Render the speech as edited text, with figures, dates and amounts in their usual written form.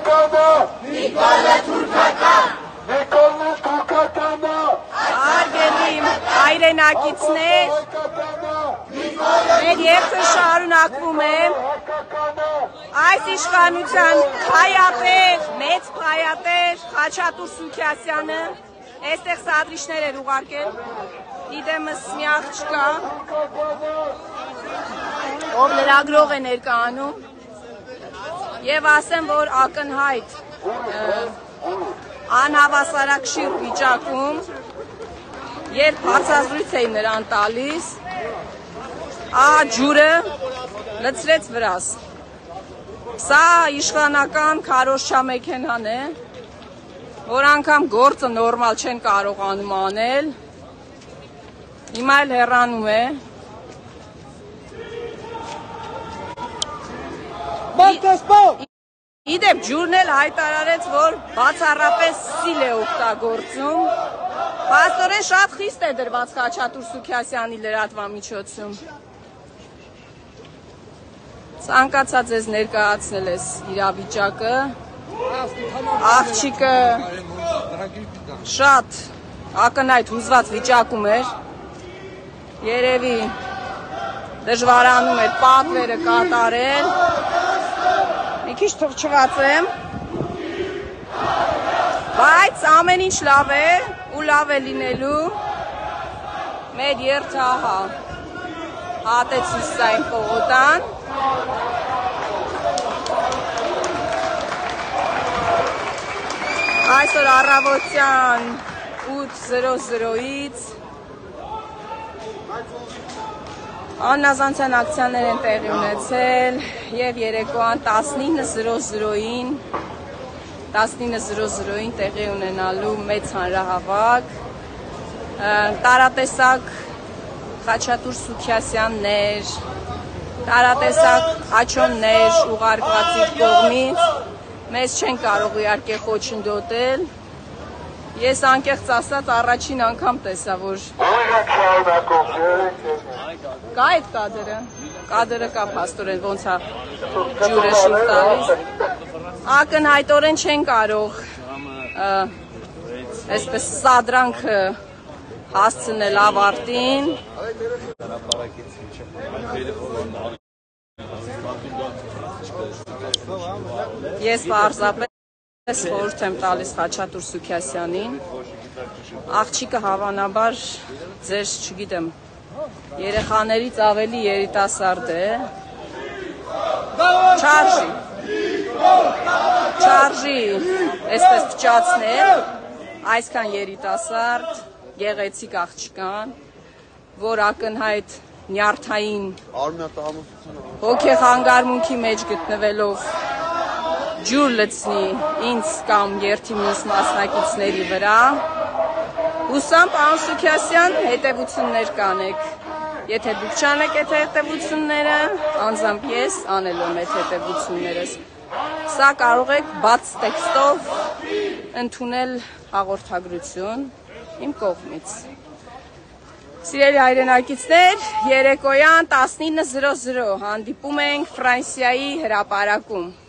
Արգելի հայրենակիցներ, մեր երթը շարունակվում է, այս իշխանության փայապետ, մեծ փայապետ Խաչատուր Սուքիասյանը այստեղ սադրիչներ էր ուղարկել, իդեմս մի աղջկա, ով լրագրող է ներկայանում, եւ ասեմ, որ ակնհայտ անհավասարակշիռ վիճակում, երբ հարցազրույց էին նրան տալիս, ջուրը լցրեց վրաս։ Սա իշխանական քարոզչա մեքենան է, որ անգամ գործը նորմալ չեն կարողանում անել, հիմա էլ հեռանում է։ Իդեպ ջուրն էլ հայտարարեց, որ բացառապես սիլ է օգտագործում, փաստորեն շատ խիստ է դրված Խաչատուր Սուքիասյանի լրատվամիջոցում։ Ցանկացա ձեզ ներկայացնել ես իրավիճակը, աղջիկը շատ ակնհայտ հուզված վիճակում էր, երևի դժվարանում էր պատվերը կատարել, մի քիչ թրջված եմ, բայց ամեն ինչ լավ է ու լավ է լինելու, մեր երթը ահա հատեցուց սայն պողոտան, այսօր առավոտյան 8:00-ից աննազանցյան ակցիաներ են տեղի ունեցել և երեկոյան 19:00-ին տեղի ունենալու մեծ հանրահավաք, տարատեսակ Խաչատուր Սուքիասյաններ, տարատեսակ աջոններ ուղարկված իր կողմից, մեզ չեն կարող իհարկե խոչընդոտել, ես անկեղծ ասած առաջին անգամ տեսա, որ կա այդ կադրը, կադրը կա փաստորեն, ոնց է ջուրը շուտ տալիս, ակնհայտորեն չեն կարող այսպես սադրանքը հասցնել ավարտին, ես պարզապես խորհուրդ եմ տալիս Խաչատուր Սուքիասյանին, աղջիկը հավանաբար ձեզ չգիտեմ, երեխաներից ավելի երիտասարդ է, չարժի այսպես փչացնել, այսքան երիտասարդ, գեղեցիկ աղջկան, որ ակնհայտ նյարդային հոգեխանգարմունքի մեջ գտնվելով ջուր լցնի ինձ կամ երթի մյուս մասնակիցների վրա, հուսամ պարոն Սուքիասյան հետևություններ կանեք, եթե դուք չանեք այդ հետևությունները, անձամբ ես անել եմ այդ հետևություններս, սա կարող եք բաց տեքստով ընդունել հաղորդագրություն իմ կողմից։ Սիրելի հայրենակիցներ, երեկոյան 19:00 հանդիպում ենք Ֆրանսիայի հրապարակում։